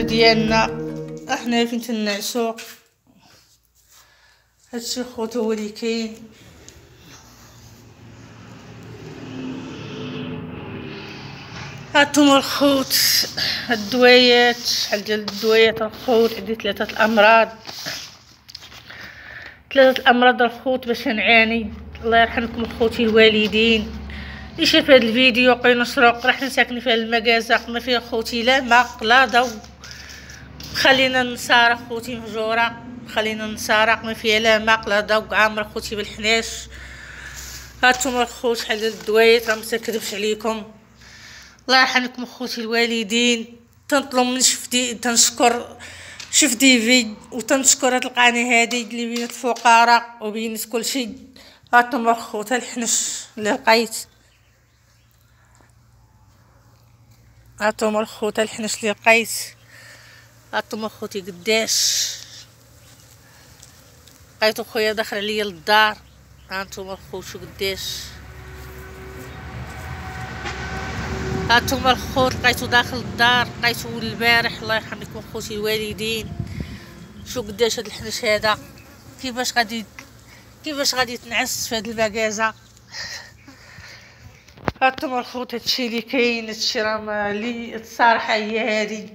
ديالنا احنا فين تنعسو. هادشي خوت هو اللي كاين. هانتوما الخوت هاد الدوايات، شحال ديال الدوايات الخوت. عندي ثلاثه الامراض الخوت باش نعاني. الله يرحمكم خوتي الوالدين. اللي شاف هاد الفيديو قينا نشرق، راه حنا ساكنين في المكازق ما فيها خوتي لا ماء لا ضو. خلينا نصارع خوتي مهجوره، خلينا نصارع ما فيها لا ماء لا ضو، عامره خوتي بالحناش. هانتوما الخوت شحال ديال الدوايات، راه ما تكذبش عليكم. الله يرحمكم خوتي الوالدين. تنطلب من تنشكر شفتي في وتنشكر هاد القناه هادي اللي بينت الفقراء وبينت كلشي. هانتوما الخوت الحنش اللي لقيت، هانتوما الخوت الحنش اللي لقيت. هانتوما خوتي قداش لقيتو خويا داخل عليا للدار. هانتوما الخوت شو قداش. هانتوما الخوت لقيتو داخل الدار، لقيتو البارح. الله يرحم لكم خوتي الوالدين. شو قداش هاد الحنش هذا. كيفاش غادي تنعس في هاد المكازه. هانتوما الخوت هادشي اللي كاين. هادشي راه لي الصراحه هي هادي.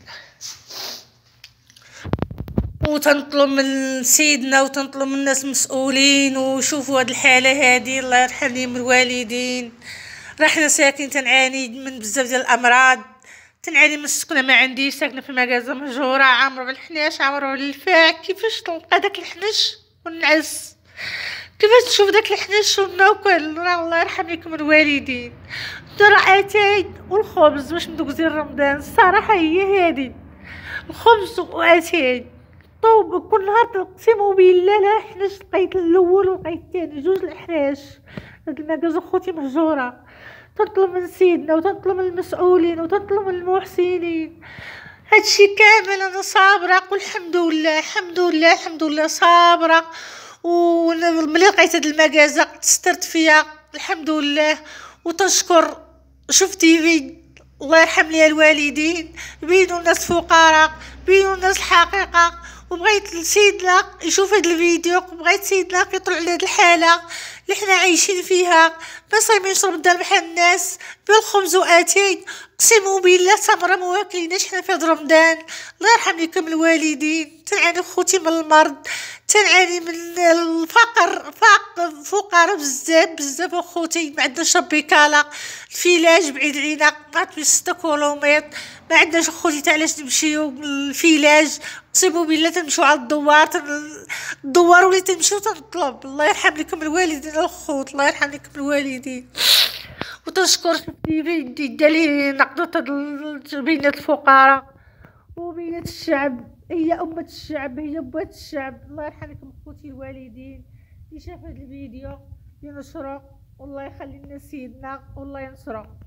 وتنطلب من سيدنا وتنطلب من الناس مسؤولين وشوفوا هاد الحاله هادي. الله يرحم ليهم الوالدين. راه حنا ساكنين تنعاني من بزاف ديال الامراض، تنعاني من السكنه. ما عنديش، ساكنه في مكازه مهجوره عامره بالحناش عامره بالفاع. كيفاش تلقى داك الحنش ونعس؟ كيفاش تشوف داك الحنش وناكل؟ راه الله يرحم لكم الوالدين. راه اتاي والخبز باش ندوزين رمضان. الصراحه هي هادي، الخبز واتاي طوب كل نهار. تقسم بالله لا حناش لقيت الاول ولقيت الثاني، جوج الحناش. هاد المكازه خوتي مهجوره. تنطلب من سيدنا وتنطلب من المسؤولين وتنطلب من المحسنين. هادشي كامل انا صابره. قول الحمد لله الحمد لله الحمد لله صابره. وملي لقيت هاد المكازه تسترت فيها الحمد لله. وتنشكر شفتي في الله يرحم ليها الوالدين. بينوا الناس فقراء، بينوا الناس الحقيقه. وبغيت سيدنا يشوف هاد الفيديو، وبغيت سيدنا يطلع على هاد الحاله اللي حنا عايشين فيها. ما صايمينش رمضان بحال الناس بالخبز واتاي. قسموا بالله تمره ما واكليناش حنا في هاد رمضان. الله يرحم لكم الوالدين. تنعاني خوتي من المرض، تنعاني من الفقر. فقراء بزاف بزاف اخوتي. ما عندناش ربي كالا. الفيلاج بعيد علينا 6 كيلومتر. ما عندناش اخوتي تاع علاش نمشيو للفيلاج. قسموا بالله تنمشيو على الدوار ولا تنمشيو تنطلب. الله يرحم لكم الوالدين الخوت، الله يرحم لكم الوالدين. وتنشكر شفتي دالي نقطة بين الفقراء وبين الشعب. هي أمة الشعب، هي بوات الشعب. الله يرحم لكم خوتي الوالدين. اللي شاف هذا الفيديو ينشره والله يخلي لنا سيدنا والله ينصره.